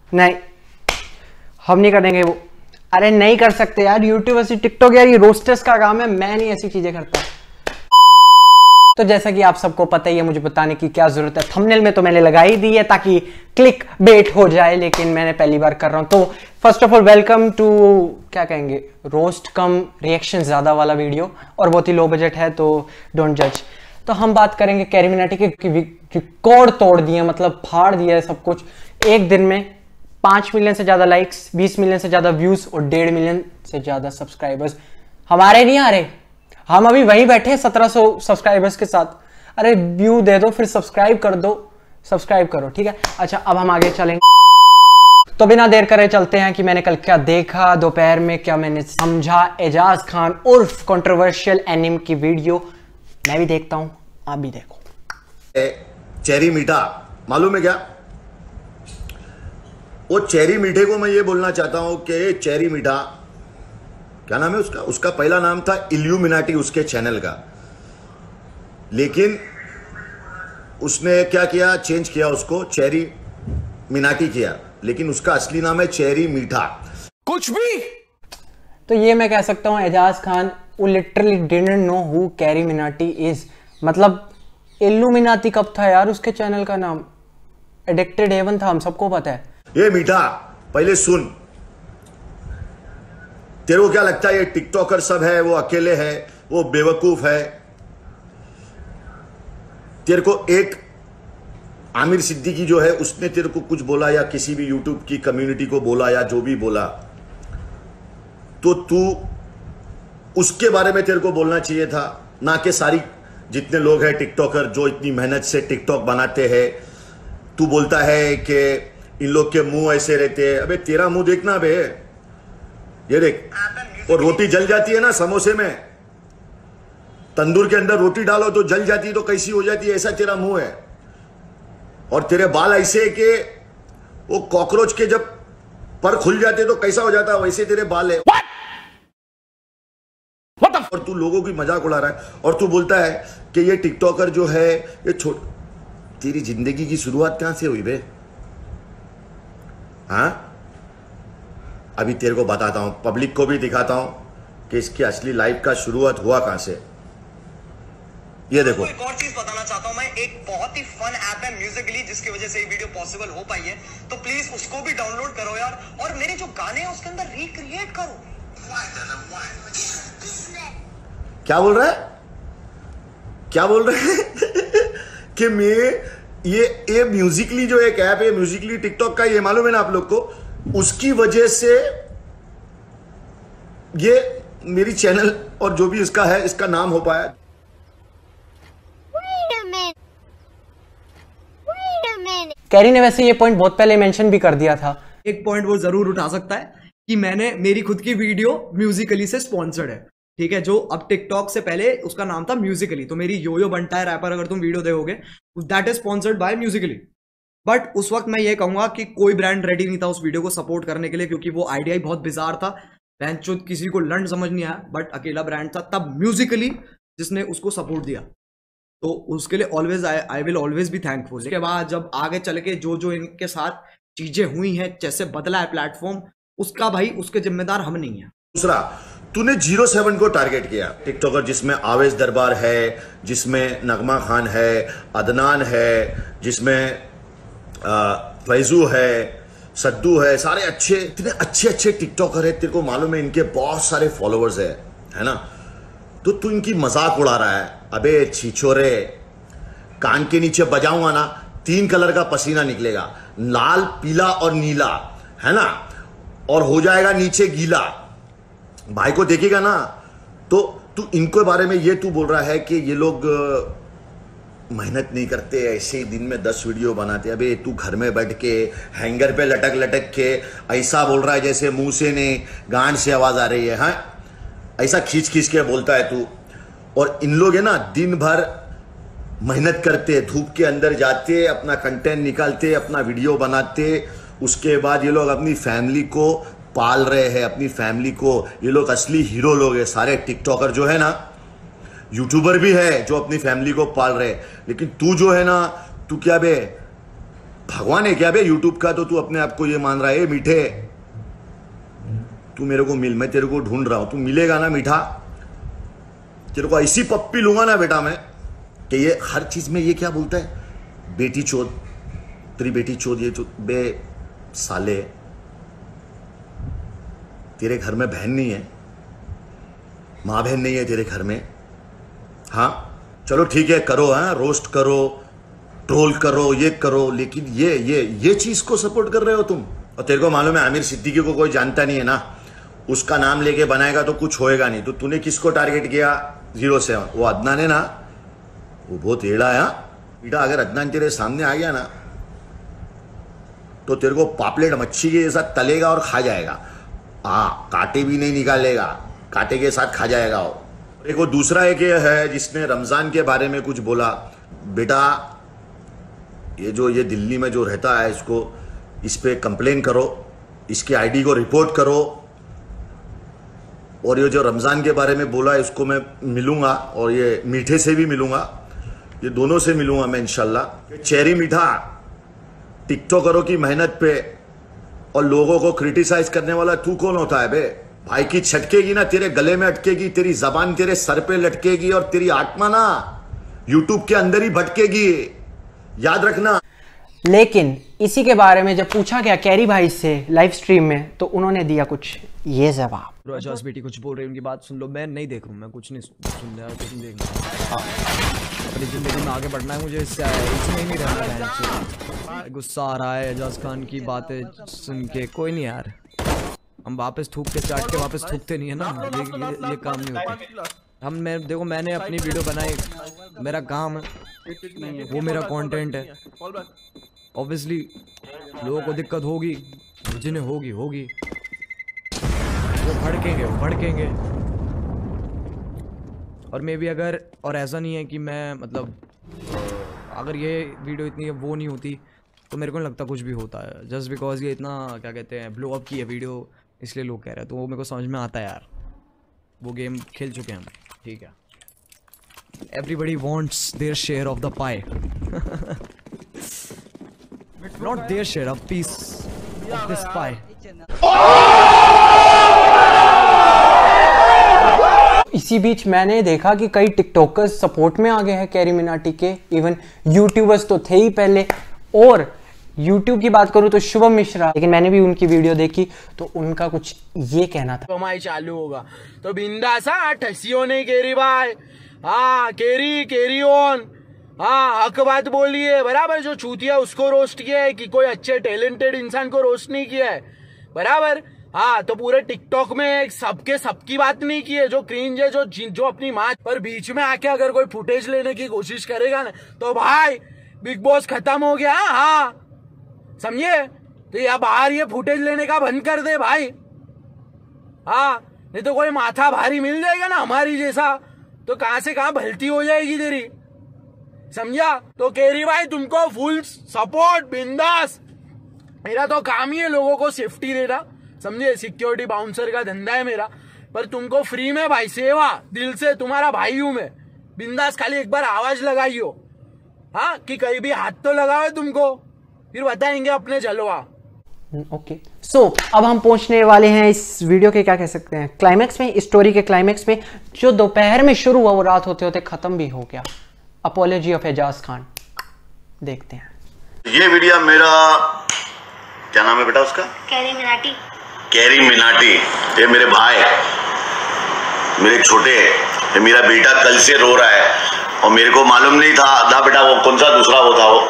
नहीं, हम नहीं करेंगे वो। अरे नहीं कर सकते यार, यूट्यूब ऐसी टिकटॉक यार, ये रोस्टर्स का काम है, मैं नहीं ऐसी चीजें करता। तो जैसा कि आप सबको पता ही है, मुझे बताने की क्या जरूरत है, थंबनेल में तो मैंने लगा ही दी है ताकि क्लिक बेट हो जाए, लेकिन मैंने पहली बार कर रहा हूं। तो first of all welcome to, क्या कहेंगे, रोस्ट कम रिएक्शन ज्यादा वाला वीडियो, और बहुत ही लो बजट है तो डोंट जज। तो हम बात करेंगे कैरी मिनाटी के रिकॉर्ड तोड़ दिए, मतलब फाड़ दिया है सब कुछ। एक दिन में 5 मिलियन से ज्यादा लाइक्स, 20 मिलियन से ज्यादा व्यूज और 1.5 मिलियन से ज्यादा सब्सक्राइबर्स। हमारे नहीं आ रहे, हम अभी वहीं बैठे 1700 सब्सक्राइबर्स के साथ। अरे व्यू दे दो, फिर सब्सक्राइब कर दो, सब्सक्राइब करो, ठीक है। अच्छा, अब हम आगे चलेंगे। तो बिना देर करे चलते हैं कि मैंने कल क्या देखा दोपहर में, क्या मैंने समझा। एजाज खान उर्फ कंट्रोवर्शियल एनिम की वीडियो मैं भी देखता हूं, आप भी देखो। चेरी मीठा मालूम है क्या? वो चेरी मीठे को मैं ये बोलना चाहता हूं कि चेरी मीठा, क्या नाम है उसका पहला नाम था इल्यूमिनाटी उसके चैनल का, लेकिन उसने क्या किया, चेंज किया उसको, चेरी मिनाटी किया, लेकिन उसका असली नाम है चेरी मीठा। कुछ भी। तो ये मैं कह सकता हूं, एजाज खान वो literally didn't know who Carry Minati is. मतलब इल्यूमिनाटी कब था यार उसके चैनल का नाम? एडिक्टेड हेवन था, हम सबको पता है। ये मीठा पहले सुन, तेरे को क्या लगता है ये टिकटॉकर सब है, वो अकेले है, वो बेवकूफ है? तेरे को एक आमिर सिद्दीकी जो है उसने तेरे को कुछ बोला, या किसी भी यूट्यूब की कम्युनिटी को बोला, या जो भी बोला, तो तू उसके बारे में तेरे को बोलना चाहिए था, ना कि सारी जितने लोग हैं टिकटॉकर जो इतनी मेहनत से टिकटॉक बनाते हैं। तू बोलता है कि इन लोग के मुंह ऐसे रहते हैं। अबे तेरा मुंह देखना बे, ये देख, और रोटी जल जाती है ना समोसे में, तंदूर के अंदर रोटी डालो तो जल जाती है, तो कैसी हो जाती है, ऐसा तेरा मुंह है। और तेरे बाल ऐसे है कि वो कॉकरोच के जब पर खुल जाते तो कैसा हो जाता है, वैसे तेरे बाल है। और तू लोगों की मजाक उड़ा रहा है, और तू बोलता है कि ये टिकटॉकर जो है ये तेरी जिंदगी की शुरुआत कहां से हुई बे? हाँ, अभी तेरे को बताता हूं, पब्लिक को भी दिखाता हूं कि इसकी असली लाइफ का शुरुआत हुआ कहां से। ये देखो, एक और चीज बताना चाहता हूं मैं, एक बहुत ही फन ऐप है म्यूजिकली, जिसकी वजह से ये वीडियो पॉसिबल हो पाई है, तो प्लीज उसको भी डाउनलोड करो यार, और मेरे जो गाने हैं उसके अंदर रिक्रिएट करो। क्या बोल रहा है, क्या बोल रहे हैं कि मैं ये म्यूजिकली जो एक ऐप है, म्यूजिकली टिकटॉक का, ये मालूम है ना आप लोग को, उसकी वजह से ये मेरी चैनल और जो भी इसका है, इसका नाम हो पाया। कैरी ने वैसे ये पॉइंट बहुत पहले मेंशन भी कर दिया था। एक पॉइंट वो जरूर उठा सकता है कि मैंने, मेरी खुद की वीडियो म्यूजिकली से स्पॉन्सर्ड है, ठीक है, जो अब टिकटॉक से पहले उसका नाम था म्यूजिकली। तो मेरी यो यो बनता है रैपर, अगर तुम वीडियो देखोगे, that is sponsored by Musically. But उस वक्त मैं ये कहूंगा कि कोई ब्रांड रेडी नहीं था उस वीडियो को सपोर्ट करने के लिए, क्योंकि वो आइडिया ही बहुत बिजार था, बेंचोद किसी को लंड समझ नहीं आया, बट अकेला ब्रांड था तब म्यूजिकली जिसने उसको सपोर्ट दिया, तो उसके लिए always I will always be thankful. उसके बाद जब आगे चल के जो इनके साथ चीजें हुई हैं, जैसे बदला है प्लेटफॉर्म, उसका भाई उसके जिम्मेदार हम नहीं है। दूसरा, तूने 07 को टारगेट किया, टिकटॉकर जिसमें आवेश दरबार है, जिसमें नगमा खान है, अदनान है, जिसमें फैजू है, सद्दू है, सारे अच्छे, इतने अच्छे टिकटॉकर है, तेरे को मालूम है इनके बहुत सारे फॉलोअर्स है ना, तो तू इनकी मजाक उड़ा रहा है। अबे छिछोरे, कान के नीचे बजाऊंगा ना, 3 कलर का पसीना निकलेगा, लाल, पीला और नीला, है ना, और हो जाएगा नीचे गीला। भाई को देखेगा ना, तो तू इनके बारे में ये तू बोल रहा है कि ये लोग मेहनत नहीं करते, ऐसे ही दिन में 10 वीडियो बनाते। अबे तू घर में बैठ के हैंगर पे लटक के ऐसा बोल रहा है जैसे मुंह से नहीं गांड से आवाज आ रही है। हाँ, ऐसा खींच के बोलता है तू। और इन लोग है ना, दिन भर मेहनत करते, धूप के अंदर जाते, अपना कंटेंट निकालते, अपना वीडियो बनाते, उसके बाद ये लोग अपनी फैमिली को पाल रहे हैं, अपनी फैमिली को। ये लोग असली हीरो लोग हैं सारे टिकटॉकर जो है ना, यूट्यूबर भी है जो अपनी फैमिली को पाल रहे हैं। लेकिन तू जो है ना, तू क्या बे, भगवान है क्या बे यूट्यूब का? तो तू अपने आप को ये मान रहा है मीठे, तू मेरे को मिल, मैं तेरे को ढूंढ रहा हूं, तू मिलेगा ना मीठा? तेरे को ऐसी पप्पी लूंगा ना बेटा मैं कि ये हर चीज में ये क्या बोलता है, बेटी चोद, तेरी बेटी चोद, ये बे साले, तेरे घर में बहन नहीं है, मां बहन नहीं है तेरे घर में? हाँ चलो ठीक है, करो, हाँ रोस्ट करो, ट्रोल करो, ये करो, लेकिन ये चीज को सपोर्ट कर रहे हो तुम। और तेरे को मालूम है आमिर सिद्दीकी को कोई जानता नहीं है ना, उसका नाम लेके बनाएगा तो कुछ होएगा नहीं। तो तूने किसको टारगेट किया? 07, वो अदनान है ना, वो बहुत एड़ा है बेटा। अगर अदनान तेरे सामने आ गया ना तो तेरे को पापलेट मच्छी के साथ तलेगा और खा जाएगा। हाँ, कांटे भी नहीं निकालेगा, कांटे के साथ खा जाएगा वो। एक वो दूसरा एक ये है जिसने रमजान के बारे में कुछ बोला। बेटा ये दिल्ली में जो रहता है, इसको इस पे कंप्लेन करो, इसके आईडी को रिपोर्ट करो, और ये जो रमजान के बारे में बोला इसको मैं मिलूंगा, और ये मीठे से भी मिलूंगा, ये दोनों से मिलूंगा मैं इंशाल्लाह। चेरी मीठा टिकटॉकरों की मेहनत पे और लोगों को क्रिटिसाइज करने वाला तू कौन होता है बे? भाई की छटकेगी ना, तेरे गले में अटकेगी, तेरी जबान तेरे सर पे लटकेगी, और तेरी आत्मा ना यूट्यूब के अंदर ही भटकेगी, याद रखना। लेकिन इसी के बारे में जब पूछा गया कैरी भाई से लाइव स्ट्रीम में, तो उन्होंने दिया कुछ ये जवाब। एजाज बेटी कुछ बोल रही है, उनकी बात सुन लो। मैं नहीं देख रहा हूँ, मैं कुछ नहीं सुन रहा, कुछ नहीं देख रहा। अपनी जिंदगी में आगे बढ़ना है मुझे, इससे इसमें नहीं रहना। गुस्सा आ रहा है एजाज खान की बातें सुन के। कोई नहीं यार, हम वापस थूक के चाट के वापस थूकते नहीं है ना, ये काम नहीं होता। देखो मैंने अपनी वीडियो बनाई, मेरा काम है, वो मेरा कंटेंट है। ऑब्वियसली लोगों को दिक्कत होगी, जिन्हें होगी वो भड़केंगे। और मे भी अगर, और ऐसा नहीं है कि मैं मतलब अगर ये वीडियो इतनी वो नहीं होती तो मेरे को नहीं लगता कुछ भी होता है। जस्ट बिकॉज ये इतना क्या कहते हैं ब्लो अप की है वीडियो, इसलिए लोग कह रहे हैं, तो वो मेरे को समझ में आता है यार, वो गेम खेल चुके हैं हम, ठीक है। Everybody wants their share of the pie. Not their share, a piece of this pie. इसी बीच मैंने देखा कि कई टिकटॉकर्स सपोर्ट में आ गए हैं कैरी मिनाटी के। इवन यूट्यूबर्स तो थे ही पहले, और यूट्यूब की बात करूं तो शुभम मिश्रा, लेकिन मैंने भी उनकी वीडियो देखी तो उनका कुछ ये कहना था। कमाई चालू होगा तो बिंदासा ठसियो नहीं केरी भाई। हाँ केरी ऑन, हाँ हक बात बोलिए बराबर। जो चूतिया उसको रोस्ट किया है कि कोई अच्छे टैलेंटेड इंसान को रोस्ट नहीं किया है, बराबर। हाँ तो पूरे टिकटॉक में सबकी बात नहीं की है। जो क्रिंज है, जो अपनी माँ पर बीच में आके अगर कोई फुटेज लेने की कोशिश करेगा ना, तो भाई बिग बॉस खत्म हो गया। हाँ समझे? तो या बाहर ये फुटेज लेने का बंद कर दे भाई। हाँ नहीं तो कोई माथा भारी मिल जाएगा ना हमारी जैसा, तो कहां से कहां भलती हो जाएगी तेरी, समझा? तो केरी भाई तुमको फुल सपोर्ट, बिंदास। मेरा तो काम ही है लोगों को सेफ्टी देना, समझे? सिक्योरिटी बाउंसर का धंधा है मेरा, पर तुमको फ्री में भाई सेवा, दिल से तुम्हारा भाई हूं मैं। बिंदास खाली एक बार आवाज लगाइयो, हाँ कि कहीं भी हाथ तो लगाओ तुमको, फिर बताएंगे अपने जलवा। ओके सो अब हम पहुंचने वाले हैं इस वीडियो के क्या कह सकते हैं क्लाइमैक्स में, स्टोरी के क्लाइमैक्स में, जो दोपहर में शुरू हुआ वो रात होते होते खत्म भी हो गया। अपॉलॉजी ऑफ एजाज खान देखते हैं। ये वीडियो मेरा क्या नाम है बेटा उसका? कैरी मिनाटी। कैरी मिनाटी, ये मेरे भाई, मेरे छोटे, ये मेरा बेटा कल से रो रहा है और मेरे को मालूम नहीं था आधा बेटा वो कौन सा दूसरा वो था, वो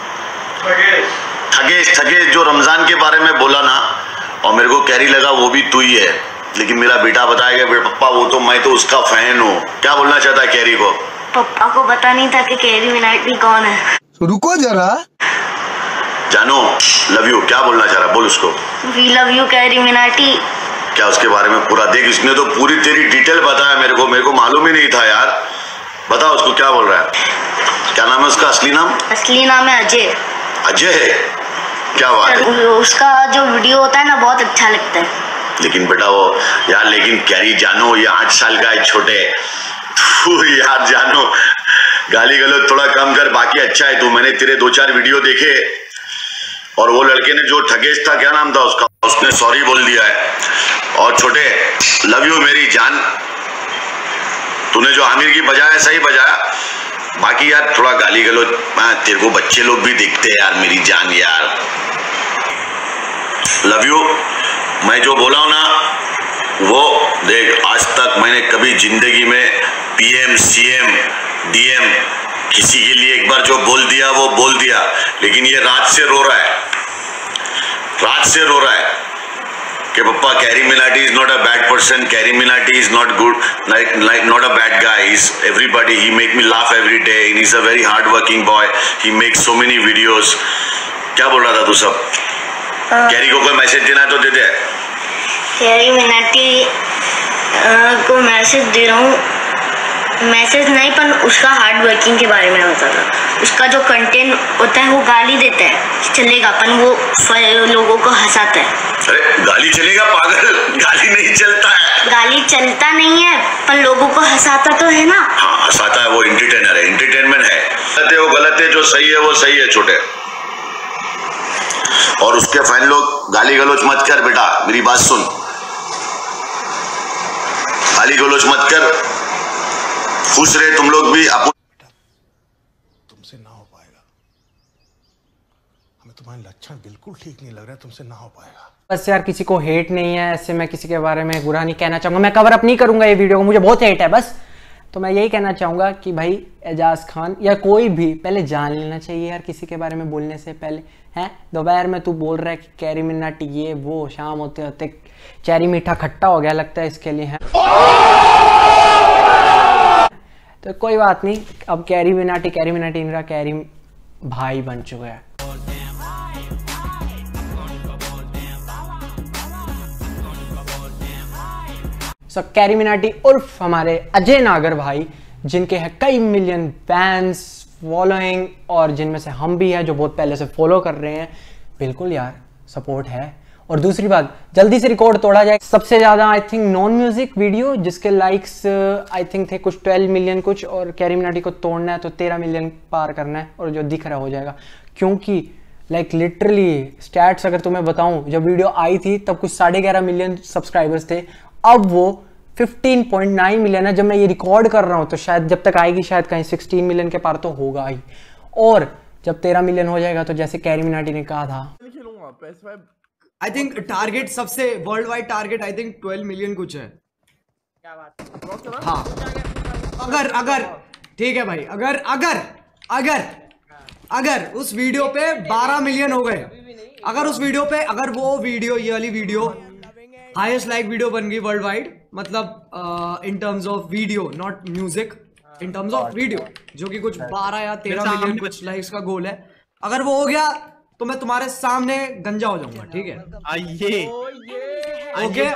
ठगेश जो रमजान के बारे में बोला ना, और मेरे को कैरी लगा वो भी तू ही है, लेकिन मेरा बेटा बताएगा पप्पा वो तो मैं तो उसका फैन हूँ। क्या बोलना चाहता है कैरी को? पप्पा को पता नहीं था कि कैरी मिनाटी कौन है। रुको जरा, जानो लव यू, क्या बोलना चाह रहा बोल उसको। We love you Carry Minati. क्या उसके बारे में पूरा देख, इसने तो पूरी तेरी डिटेल बताया मेरे को मालूम ही नहीं था यार। बता उसको क्या बोल रहा है, क्या नाम है उसका असली नाम? असली नाम है अजय। अजय, क्या बात है। उसका जो वीडियो होता है ना बहुत अच्छा लगता है। लेकिन बेटा वो यार, लेकिन कैरी जानो ये 8 साल का है छोटे, तू यार जानो गाली गलौज थोड़ा कम कर, बाकी अच्छा है तू। मैंने तेरे 2-4 वीडियो देखे, और वो लड़के ने जो ठगेश था, क्या नाम था उसका, उसने सॉरी बोल दिया है। और छोटे, लव यू मेरी जान, तूने जो आमिर की बजाया सही बजाया, बाकी यार थोड़ा गाली गलौज, तेरे को बच्चे लोग भी दिखते हैं यार मेरी जान यार, लव यू। मैं जो बोला हूं ना वो देख, आज तक मैंने कभी जिंदगी में पीएम सीएम डीएम किसी के लिए एक बार जो बोल दिया वो बोल दिया, लेकिन ये रात से रो रहा है, रात से रो रहा है कि पप्पा Carry Minati is not a bad person, Carry Minati is not good, like not a bad guy, he's everybody, he make me laugh every day and he's a very hard working boy, he makes so many videos। क्या बोल रहा था तू सब? Carry को कोई message देना तो दे दे। कैरी मिनाटी को मैसेज दे रहा हूँ, मैसेज नहीं पर उसका हार्ड वर्किंग के बारे में बता था। उसका जो कंटेंट होता है वो गाली देता है, चलेगा, अपन वो लोगों को हंसाता है। अरे गाली चलेगा पागल, गाली नहीं चलता है। गाली चलता नहीं है पर लोगों को हंसाता तो है ना। हाँ हंसाता है, वो एंटरटेनर है, एंटरटेनमेंट है। गलत है वो गलत है, जो सही है वो सही है छोटे। और उसके फैन लोग गाली गलोच मत कर बेटा, मेरी बात सुन, गाली गलोच मत कर, खुश रहे तुम लोग भी। तुमसे ना हो पाएगा, हमें तुम्हारे लक्षण बिल्कुल ठीक नहीं लग रहा है, तुमसे ना हो पाएगा। बस यार किसी को हेट नहीं है, ऐसे मैं किसी के बारे में बुरा नहीं कहना चाहूंगा, मैं कवर अप नहीं करूंगा ये वीडियो को, मुझे बहुत हेट है बस। तो मैं यही कहना चाहूंगा कि भाई एजाज खान या कोई भी पहले जान लेना चाहिए यार किसी के बारे में बोलने से पहले। हैं दोपहर में तू बोल रहा है कि कैरी मिनाटी ये वो, शाम होते होते चेरी मीठा खट्टा हो गया लगता है इसके लिए है। तो कोई बात नहीं, अब कैरी मिनाटी इनका कैरी भाई बन चुका है। सो कैरी मिनाटी उर्फ हमारे अजय नागर भाई, जिनके हैं कई मिलियन फैंस फॉलोइंग, और जिनमें से हम भी हैं जो बहुत पहले से फॉलो कर रहे हैं। बिल्कुल यार सपोर्ट है। और दूसरी बात, जल्दी से रिकॉर्ड तोड़ा जाए, सबसे ज्यादा I think non music video जिसके लाइक्स आई थिंक थे कुछ 12 मिलियन कुछ, और कैरी मिनाटी को तोड़ना है तो 13 मिलियन पार करना है, और जो दिख रहा हो जाएगा। क्योंकि लाइक लिटरली स्टैट्स अगर तुम्हें बताऊं, जब वीडियो आई थी तब कुछ 11.5 मिलियन सब्सक्राइबर्स थे, अब वो 15.9 मिलियन है। जब मैं ये रिकॉर्ड कर रहा हूं तो शायद जब तक आएगी शायद कहीं 16 मिलियन के पार तो होगा ही, और जब 13 मिलियन हो जाएगा तो जैसे कैरी मिनाटी ने कहा था, आई थिंक टारगेट सबसे world wide target I think 12 million कुछ है। क्या बात? हाँ अगर ठीक है भाई, अगर उस वीडियो पे 12 मिलियन हो गए, अगर उस वीडियो पे, अगर वो वीडियो, ये वाली वीडियो हाईएस्ट लाइक वीडियो बन गई वर्ल्ड वाइड, मतलब in terms of video not music, in terms of video, जो कि कुछ 12 या 13 मिलियन कुछ लाइक्स का गोल है, अगर वो हो गया तो मैं तुम्हारे सामने गंजा हो जाऊंगा। ठीक है, ओके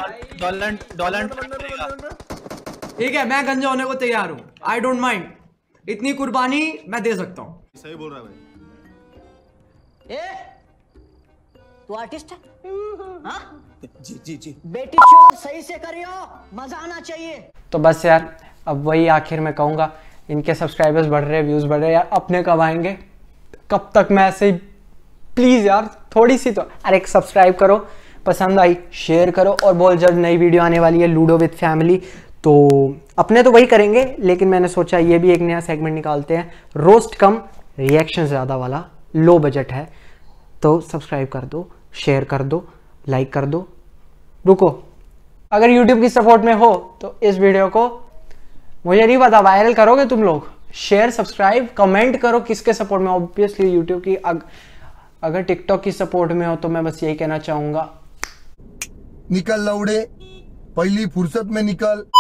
ठीक है, मैं गंजा होने को तैयार हूँ, आई डोंट माइंड, इतनी कुर्बानी मैं दे सकता हूँ। सही बोल रहा है भाई। तू आर्टिस्ट है? हाँ? जी बेटी चोर सही से करियो, मजा आना चाहिए। तो बस यार अब वही आखिर में कहूंगा, इनके सब्सक्राइबर्स बढ़ रहे, व्यूज बढ़ रहे यार, अपने कब आएंगे? कब तक मैं ऐसे ही, प्लीज यार थोड़ी सी तो, अरे सब्सक्राइब करो, पसंद आई शेयर करो, और बोल जब नई वीडियो आने वाली है लूडो विद फैमिली, तो अपने तो वही करेंगे, लेकिन मैंने सोचा ये भी एक नया सेगमेंट निकालते हैं, रोस्ट कम रिएक्शन ज़्यादा वाला, लो बजट है, तो सब्सक्राइब कर दो, शेयर कर दो, लाइक कर दो। रुको, अगर YouTube की सपोर्ट में हो तो इस वीडियो को, मुझे नहीं पता वायरल करोगे तुम लोग, शेयर सब्सक्राइब कमेंट करो किसके सपोर्ट में, ऑब्वियसली YouTube की। अगर TikTok की सपोर्ट में हो तो मैं बस यही कहना चाहूंगा, निकल लौड़े, पहली फुर्सत में निकल।